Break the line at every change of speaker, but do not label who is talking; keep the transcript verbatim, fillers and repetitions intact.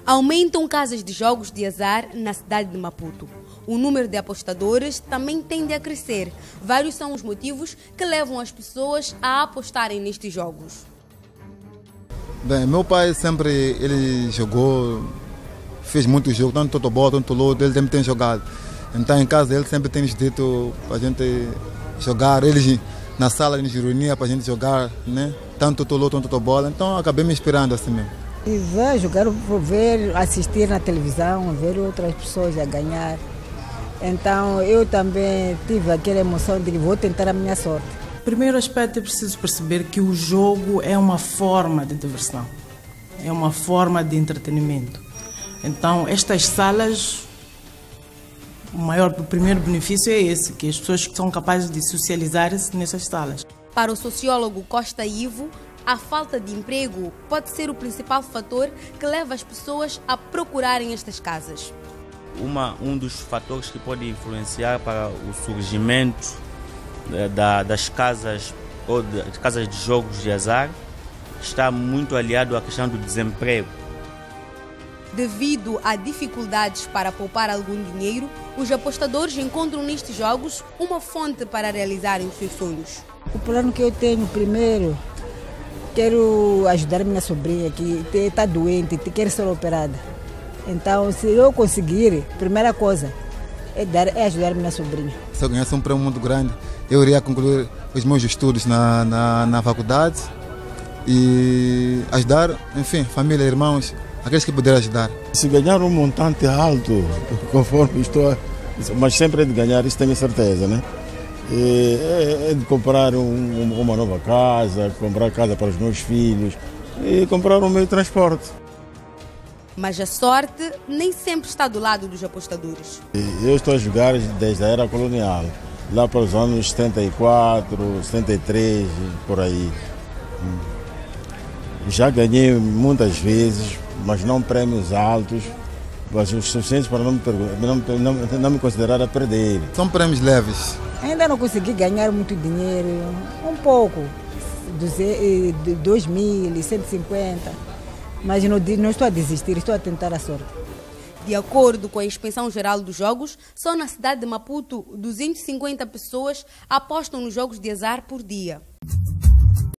Aumentam casas de jogos de azar na cidade de Maputo. O número de apostadores também tende a crescer. Vários são os motivos que levam as pessoas a apostarem nestes jogos.
Bem, meu pai sempre ele jogou, fez muitos jogos, tanto Totobol, tanto Loto, ele sempre tem jogado. Então em casa ele sempre tem nos dito para a gente jogar, eles na sala de reunia para a gente jogar, né? Tanto Totoloto, tanto Totobol, então acabei me inspirando assim mesmo.
E vai jogar, vou ver, assistir na televisão, ver outras pessoas a ganhar. Então eu também tive aquela emoção de vou tentar a minha sorte.
Primeiro aspecto é preciso perceber que o jogo é uma forma de diversão, é uma forma de entretenimento. Então estas salas, o maior, o primeiro benefício é esse, que as pessoas são capazes de socializar-se nessas salas.
Para o sociólogo Costa Ivo, a falta de emprego pode ser o principal fator que leva as pessoas a procurarem estas casas.
Uma, um dos fatores que pode influenciar para o surgimento da, das casas ou de, de casas de jogos de azar está muito aliado à questão do desemprego.
Devido a dificuldades para poupar algum dinheiro, os apostadores encontram nestes jogos uma fonte para realizarem os seus sonhos.
O plano que eu tenho primeiro, quero ajudar minha sobrinha que está doente, quer ser operada. Então, se eu conseguir, primeira coisa é, dar, é ajudar minha sobrinha.
Se eu ganhasse um prêmio muito grande, eu iria concluir os meus estudos na, na, na faculdade e ajudar, enfim, família, irmãos, aqueles que puderem ajudar.
Se ganhar um montante alto, conforme estou, mas sempre é de ganhar, isso tenho certeza, né? É, é de comprar um, uma nova casa, comprar casa para os meus filhos e comprar um meio de transporte.
Mas a sorte nem sempre está do lado dos apostadores.
Eu estou a jogar desde a era colonial, lá para os anos setenta e quatro, setenta e três, por aí. Já ganhei muitas vezes, mas não prêmios altos, mas o suficiente para não me, não, não, não me considerar a perder.
São prêmios leves.
Ainda não consegui ganhar muito dinheiro, um pouco, dois mil, cento e cinquenta, mas não, não estou a desistir, estou a tentar a sorte.
De acordo com a Inspeção Geral dos Jogos, só na cidade de Maputo, duzentas e cinquenta pessoas apostam nos jogos de azar por dia.